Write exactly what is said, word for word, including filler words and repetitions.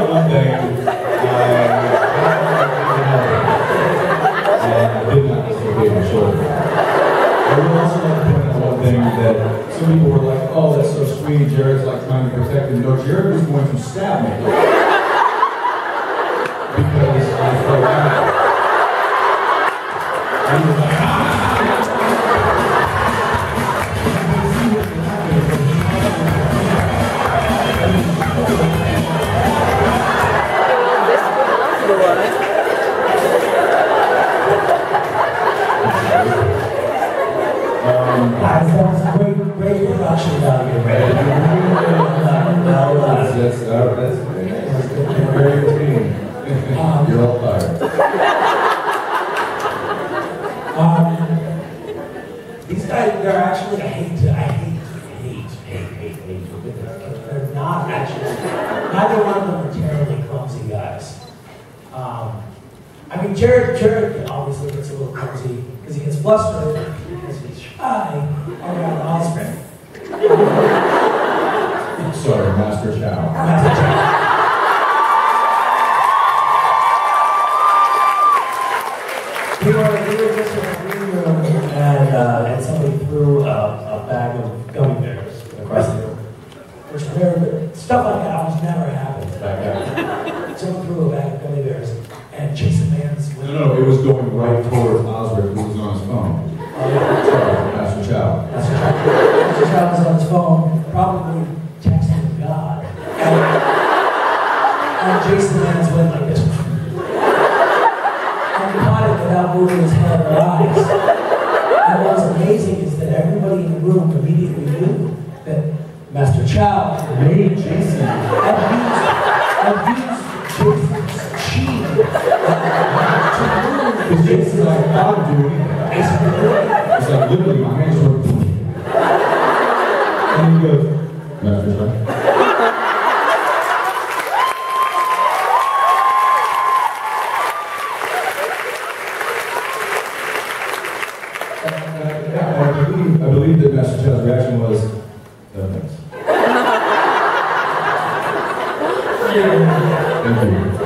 out one thing. I, and I did not dislocate my shoulder. I would also like to point out one thing that some people were like, oh, that's so sweet, Jared's like trying to protect him. No, Jared was going to stab me. Because I felt bad. I was like, ah! Guys, that was great, great production down here, man. That's, that's, uh, that's very nice. You're very entertaining. Um, You're all fired. Um, these guys, they're actually, I hate to, I hate, hate, hate, hate, hate, because they're not actually, neither one of them are terribly clumsy guys. Um, I mean, Jared, Jared obviously gets a little clumsy because he gets flustered because he's shy around Osprey. Um, Sorry, Master Chau. Master Chau. We were, we were just in a green room and, uh, and somebody threw a, a bag of gummy bears across the room. Which never, stuff like that almost never happens back there. Someone threw a bag of gummy bears and Jason Mann's No, no, it was going right towards Osric, who was on his phone. Oh, yeah. Sorry, Master Chau. Master Chau. Master Chau was on his phone, probably texting God. And, and Jason Mann's went like this. And he caught it without moving his head or eyes. And what was amazing is that everybody in the room immediately knew that Master Chau made Jason and used, and used Jason's chi to move. Because Jason's like, I don't do anything. It's like literally my hands were. And he goes, Master Chau. I believe, I believe that Master Chau's reaction was, no thanks. Thank you.